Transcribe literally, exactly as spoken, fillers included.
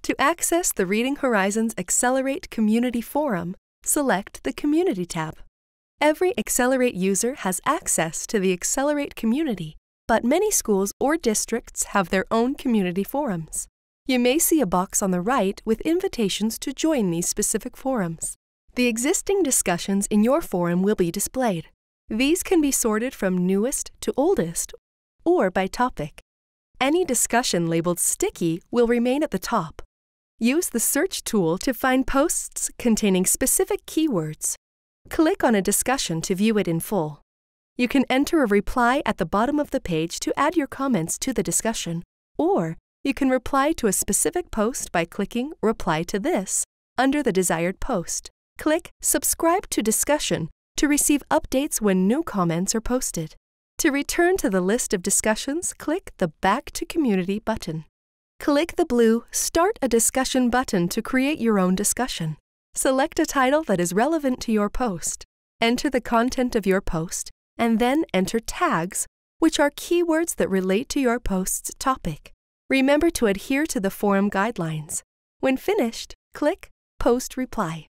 To access the Reading Horizons Accelerate Community Forum, select the Community tab. Every Accelerate user has access to the Accelerate community, but many schools or districts have their own community forums. You may see a box on the right with invitations to join these specific forums. The existing discussions in your forum will be displayed. These can be sorted from newest to oldest or by topic. Any discussion labeled sticky will remain at the top. Use the search tool to find posts containing specific keywords. Click on a discussion to view it in full. You can enter a reply at the bottom of the page to add your comments to the discussion, or you can reply to a specific post by clicking Reply to This under the desired post. Click Subscribe to Discussion to receive updates when new comments are posted. To return to the list of discussions, click the Back to Community button. Click the blue Start a Discussion button to create your own discussion. Select a title that is relevant to your post. Enter the content of your post, and then enter tags, which are keywords that relate to your post's topic. Remember to adhere to the forum guidelines. When finished, click Post Reply.